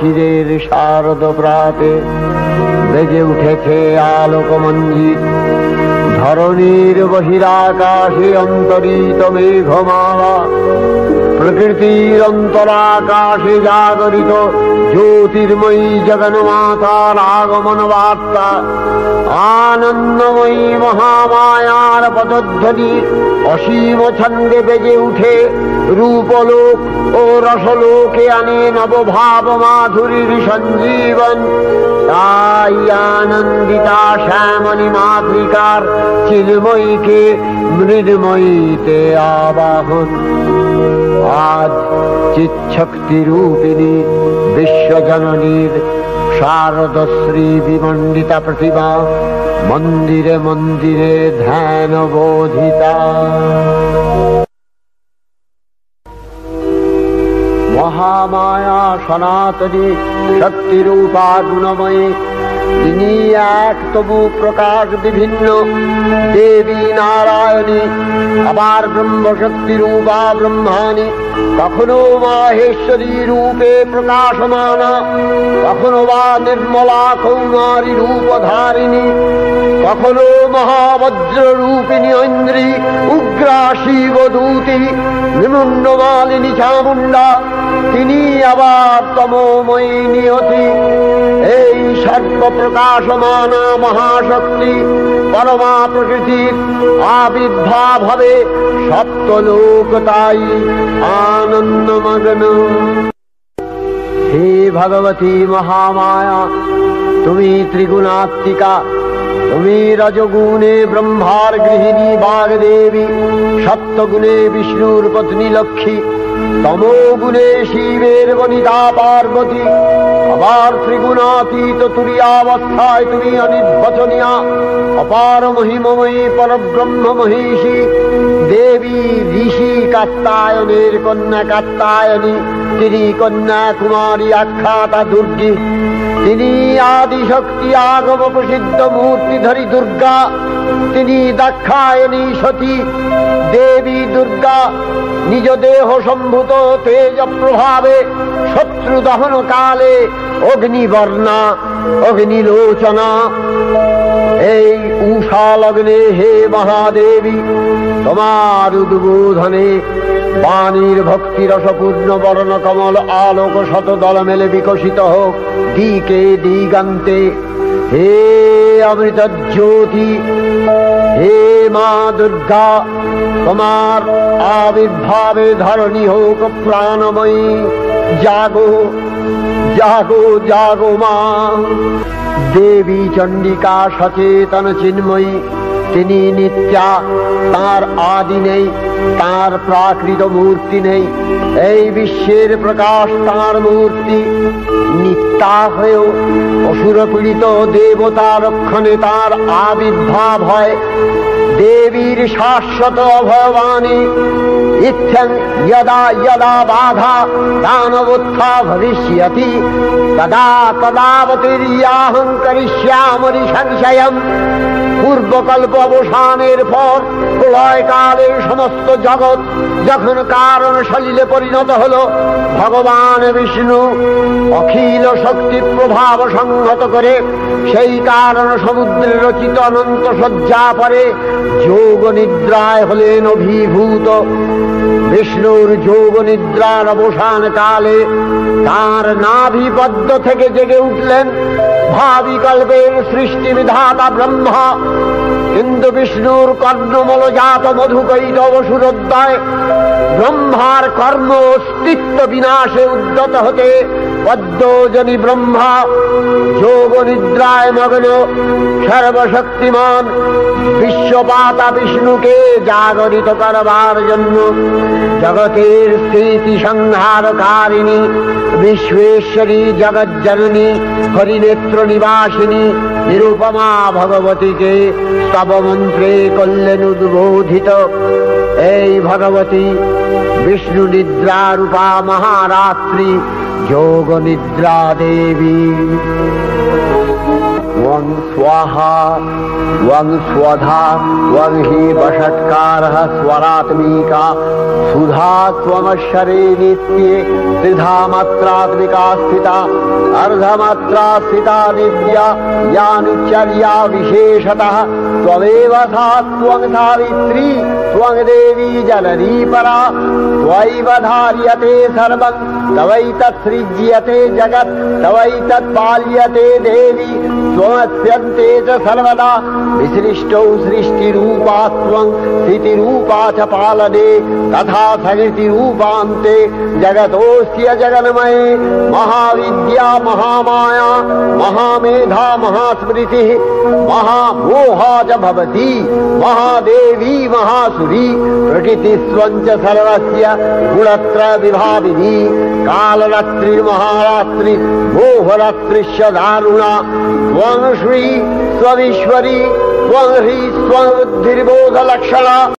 শিশিরের শারদ প্রাতে বেজে উঠেছে আলোকমঞ্জিত। ধরণীর বহিরাকাশে অন্তরিত মেঘমালা, প্রকৃতির অন্তরাকাশে জাগরিত জ্যোতির্ময়ী জগন্মাতার আগমন বার্তা। আনন্দময়ী মহামায়ার পদধ্বনি অসীম ছন্দে বেজে উঠে রূপলোক ও রসলোকে আনে নবভাব মাধুরীর সঞ্জীবন। তাই আনন্দিতা শ্যামলী মাতৃকার চিন্ময়ীকে মৃন্ময়ীতে আবাহন। আজ চিৎশক্তি রূপিণী বিশ্বজননীর শারদশ্রী বিমণ্ডিতা প্রতিমা মন্দিরে মন্দিরে ধ্যান বোধিতা। মহামায়া সনাতনী শক্তিরূপা গুণময়ী, তিনি এক তবু প্রকাশ বিভিন্ন দেবী নারায়ণী, আবার ব্রহ্মশক্তি রূপা ব্রহ্মাণী, কখনো মাহেশ্বরী রূপে প্রকাশমানা, কখনো বা নির্মলা কৌমারী রূপধারিণী, কখনো মহাবজ্র রূপিণী ঐন্দ্রী, উগ্রা শিবদূতি, নিমুন্নমালিনী চামুণ্ডা, তিনি আবার তমোময়ী নিয়তি। এই সর্বপ্রকাশমানা মহাশক্তি পরমা প্রকৃতির আবির্ভাব হবে সপ্তলোক তাই আনন্দমগ্ন। হে ভগবতী মহামায়া, তুমি ত্রিগুণাত্মিকা, তুমি রজগুণে ব্রহ্মার গৃহিণী বাগদেবী, সপ্তগুণে বিষ্ণুর পত্নী লক্ষ্মী, তমোগুণে শিবের বনিতা পার্বতী, আবার ত্রিগুণাতীত তুরীয়াবস্থায় তুমি অনির্বচনীয়া অপার মহিমময়ী পরব্রহ্ম মহিষী দেবী, ঋষি কাত্যায়নের কন্যা কাত্যায়নী, তিনি কন্যা কুমারী আখ্যাতা দুর্গী, তিনি আদিশক্তি আগম প্রসিদ্ধ মূর্তিধরী দুর্গা, তিনি দাক্ষায়ণী সতী দেবী দুর্গা, নিজ দেহ সম্ভূত তেজ প্রভাবে শত্রু দহন কালে অগ্নিবর্ণা অগ্নিলোচনা। এই উষা লগ্নে হে মহাদেবী, তোমার উদ্বোধনে বাণীর ভক্তিরসপূর্ণ বর্ণ কমল আলোক শতদল মেলে বিকশিত হোক দিকে দিগান্তে। হে অমৃত জ্যোতি, হে মা দুর্গা, তোমার আবির্ভাবে ধরণী হোক প্রাণময়ী। জাগো জাগো জাগো মা। দেবী চণ্ডিকা সচেতন চিন্ময়ী, তিনি নিত্যা, তার আদি নেই, তার প্রাকৃত মূর্তি নেই, এই বিশ্বের প্রকাশ তার মূর্তি। নিত্যা হয়েও অসুর পীড়িত দেবতা রক্ষণে তার আবির্ভাব হয়। দেবীর শাশ্বত অভয়বাণী, ইত্যং যদা যদা বাধা দানবোত্থা ভবিষ্যতি তদা তদাবতীর্যাহং করিষ্যামি সংশয়ম। পূর্বকল্প অবসানের পর প্রলয়কালে সমস্ত জগৎ যখন কারণ সলিলে পরিণত হল, ভগবান বিষ্ণু অখিল শক্তি প্রভাব সংহত করে সেই কারণ সমুদ্রে রচিত অনন্ত শয্যা পরে যোগ নিদ্রায় হলেন অভিভূত। বিষ্ণুর যোগ নিদ্রার অবসান কালে তার নাভিপদ্ম থেকে জেগে উঠলেন ভাবিকল্পের সৃষ্টি বিধাতা ব্রহ্মা। কিন্তু বিষ্ণুর কর্ণমলজাত মধুকৈটব সুরোদ্দয় ব্রহ্মার কর্ম অস্তিত্ব বিনাশে উদ্যত হতে পদ্মজনী ব্রহ্মা যোগ নিদ্রায় মগ্ন সর্বশক্তিমান বিশ্বপাতা বিষ্ণুকে জাগরিত করবার জন্য জগতের স্থিতি সংহারকারিণী বিশ্বেশ্বরী জগজ্জননী হরিনেত্র নিবাসিনী নিরুপমা ভগবতীকে স্তবমন্ত্রে করলেন উদ্বোধিত। এই ভগবতী বিষ্ণু নিদ্রা রূপা মহারাত্রি যোগ নিদ্রা দেবী। त्वं स्वाहा त्वं स्वधा त्वं हि वषट्कारः स्वरात्मिका सुधा त्वमक्षरे नित्ये त्रिधा मात्रात्मिका स्थिता अर्धमात्रा स्थिता नित्या यानुचर्या विशेषतः त्वमेव सा त्वं सावित्री त्वं देवी जननी परा त्वयैव धार्यते सर्वं तवैतत्सृज्यते जगत् तवैतत्पाल्यते देवी त्वमस्यन्ते च सर्वदा विसृष्टौ सृष्टिरूपा त्वं स्थितिरूपा च पालने तथा सकृतिरूपान्ते जगतोऽस्य जगन्मये महाविद्या महामाया महामेधा महास्मृतिः महामोहा च भवति महादेवी महासुरी प्रकृतिस्त्वं च सर्वस्य गुणत्रय विभाविनी कालरात्रि महारात्रि मोहरात्रिश्च दारुणा त्वं श्री त्वमीश्वरी त्वं ह्री त्वं बुद्धिर्बोधलक्षणा।